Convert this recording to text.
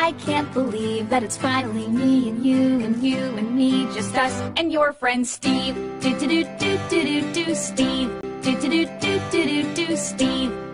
I can't believe that it's finally me and you and you and me, just us and your friend Steve. Do do do do do do do Steve. Do do do do do do do Steve.